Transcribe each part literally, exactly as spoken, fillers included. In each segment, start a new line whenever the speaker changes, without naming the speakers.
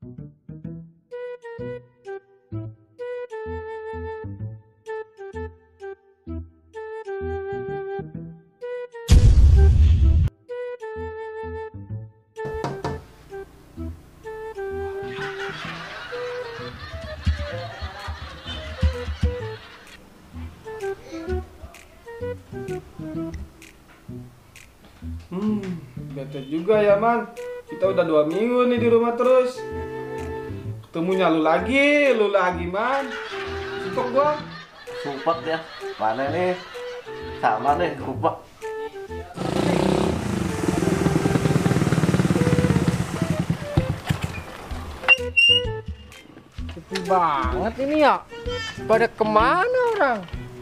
Hmm, bete juga ya man. Kita udah dua minggu nih di rumah terus. Ketemunya lu lagi, lu lagi man. Supek gua.
Supek ya. Mana nih? Sama nih, supek.
Sepi banget ini ya. Pada kemana orang?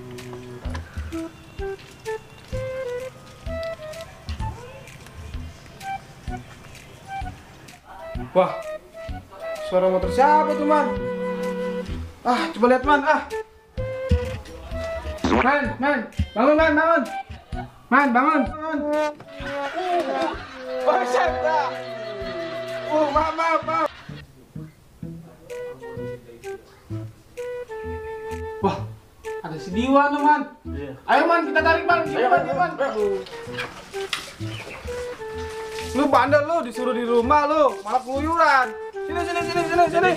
Wah, suara motor siapa tuh man? Ah, coba lihat man, ah. Man, man, bangun man, bangun. Man, bangun, bangun. Wah, siapa? Oh, maaf, maaf, maaf. Wah, ada si Diwa tuh man.
Iya.
Ayo man, kita tarik man,
Ayo,
man,
ayo,
man.
ayo.
Lu bandel lu, disuruh di rumah lu, malah keluyuran. Sini, sini, sini, sini, sini.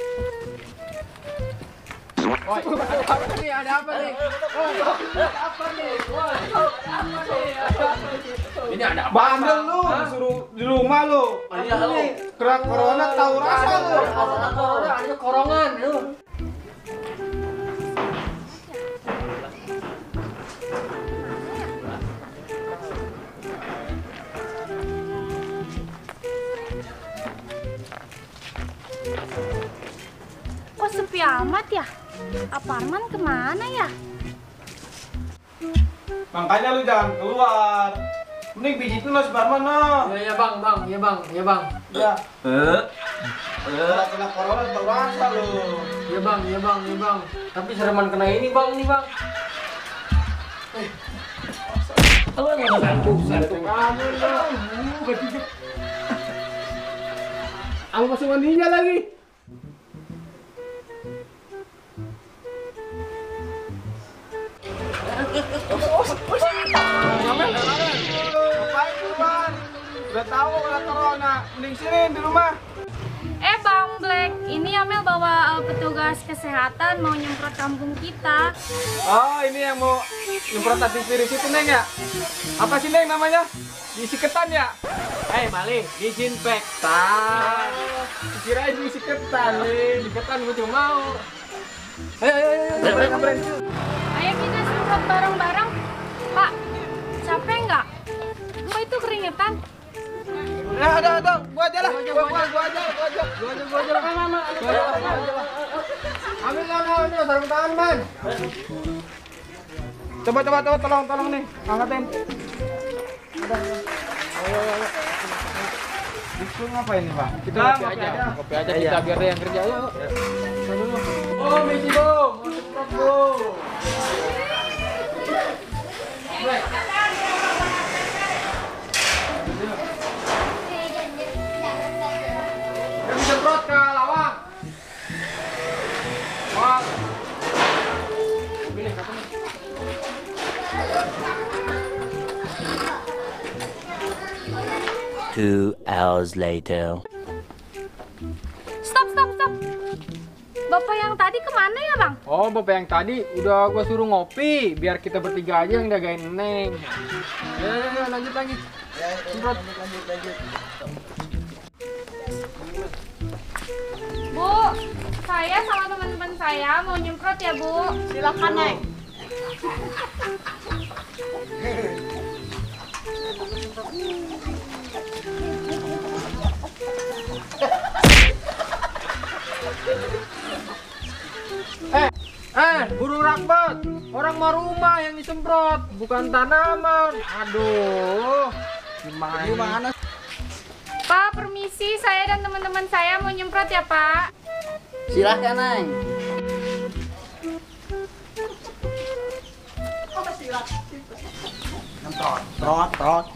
Woi, ada apa nih? Ada apa nih? Woi, ada apa nih? Woi, ada apa nih? Ada apa nih? Ini ada apa?
Bandel lu, disuruh di rumah lu.
Iya, lu.
Kena corona tahu rasa lu.
Corona, corona, ada korongan lu.
Kok sepi amat ya? Apa Arman kemana ya?
Makanya lu jangan keluar. Mending pijitin lo si Barman no.
Iya, iya bang, bang, iya bang, iya bang.
Ya.
Eh.
Kalau kena corona tahu rasa lu.
Iya bang, iya bang, iya bang. Tapi sereman kena ini bang, nih bang.
Lu enggak bantu.
Satu kamu dong. Ketiga. Aku masuk mandinya lagi. Ngapain keluar? Udah tahu kena corona. Mending sini di rumah.
Eh Bang Black, ini Amel bawa uh, petugas kesehatan mau nyemprot kampung kita.
Oh, ini yang mau nyemprot antivirus itu Neng ya? Apa sih Neng namanya? Disinfektan ya?
Eh, Mali, disinfektan.
Kirain disinfektan nih.
Disinfektan gue cuma mau.
Ayo, ayo, ayo, ayo,
Ayo, ayo.
nyamperin.
Ayo kita semprot bareng-bareng. Pak, capek nggak? Gue itu keringetan.
Ya, ada, ada. Gua aja lah. Gua, gua, gua aja, gua aja.
Gua aja, gua aja.
Gua aja, gua aja. Ambil lah, ambil sarung tangan, Man. Coba, coba, coba, tolong, tolong nih. Angkatin. Ada. Ayo, ayo, ayo. Itu ngapain nih, Pak? Kita
Bang,
kopi aja.
Kopi aja kita biar dia yang kerja yuk.
Oh, Messi, Bro. Masuk, Bro. Yang disemprot ke lawang. Wah. Pilih satu nih.
Two hours later.
Stop, stop, stop. Bapak yang tadi kemana ya Bang?
Oh, bapak yang tadi udah gua suruh ngopi biar kita bertiga aja yang jagain Neng. Ya, ya, ya, lanjut lagi. Semprot.
Bu, saya sama teman-teman saya mau nyemprot ya Bu. Silakan Neng.
Eh, eh, burung rakbat. Orang mah rumah yang disemprot, bukan tanaman. Aduh, gimana? Gimana?
Pak, permisi, saya dan teman-teman saya mau nyemprot ya Pak.
Silahkan, Neng. Trot, trot, trot.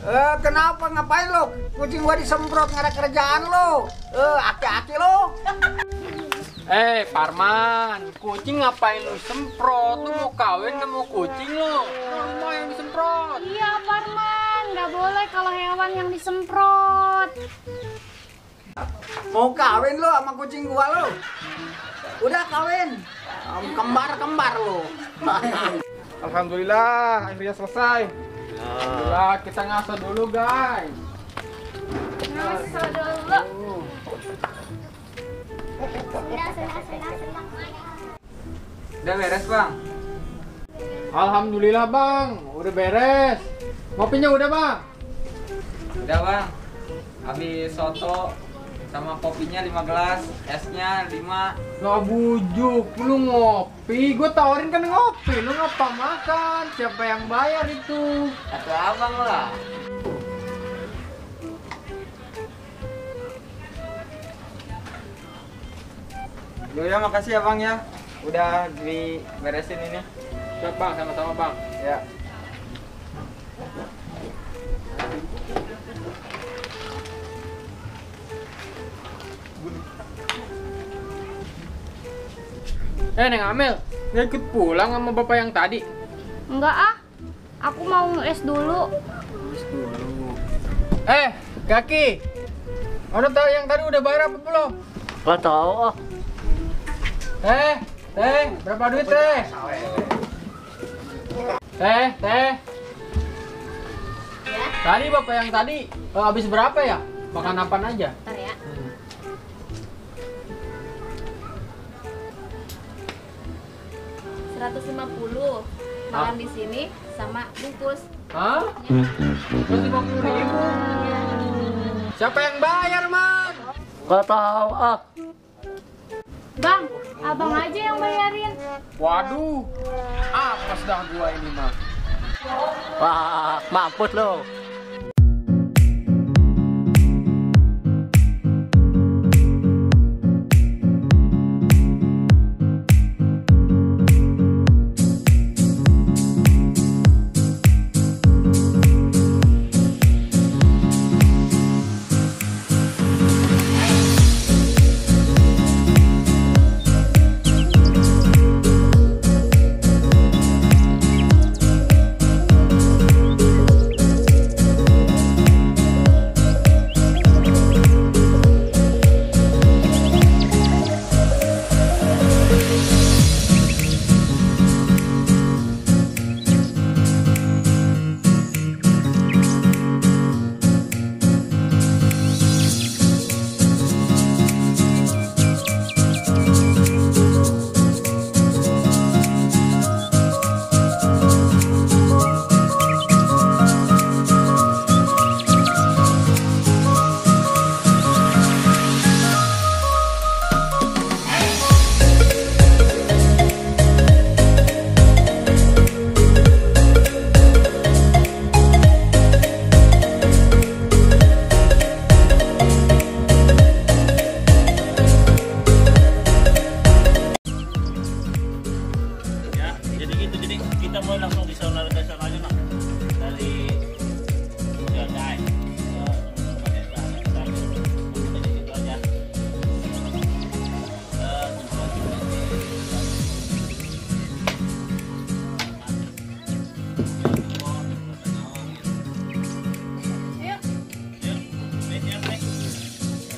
Eh, kenapa ngapain lo? Kucing gua disemprot, nggak ada kerjaan lo. Eh, aki-aki lo.
Eh, Parman, kucing ngapain lu semprot? Lu mau kawin sama kucing lu? Rumah yang disemprot.
Iya, Parman. Nggak boleh kalau hewan yang disemprot.
Mau kawin lo sama kucing gua lo? Udah kawin. Kembar-kembar lo.
Alhamdulillah, akhirnya selesai.
Alhamdulillah, kita ngaso dulu, guys.
Ngaso dulu.
Udah beres, Bang? Alhamdulillah, Bang. Udah beres. Kopinya udah, Bang?
Udah bang, habis soto sama kopinya lima gelas, esnya lima.
Lah bujuk, lu ngopi, gue tawarin kan ngopi, lu ngapa makan? Siapa yang bayar itu?
Atau abang lah. Lu ya makasih ya bang ya, udah diberesin ini.
Siap Bang, sama-sama Bang.
Ya.
Eh Neng Amel, nggak ikut pulang sama bapak yang tadi?
Enggak ah, aku mau nge-es dulu.
Eh, Kaki, Anda tahu yang tadi udah bayar apa belum?
Gak tahu ah.
Teh, teh, berapa duit teh? Teh, teh.
Ya,
Tadi bapak yang tadi eh, habis berapa ya? Makan apaan aja?
bentar ya. seratus lima puluh. Makan di sini sama bungkus.
Hah? seratus lima puluh ribu. Siapa yang bayar, Man?
Gak tahu ah.
Bang, abang aja yang bayarin.
Waduh, apa dah gua ini mah?
Wah, mampus lo.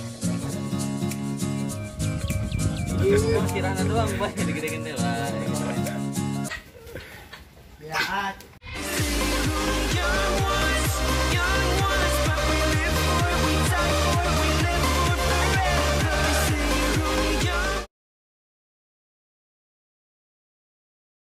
Kirana doang, boy, gede-gede lah.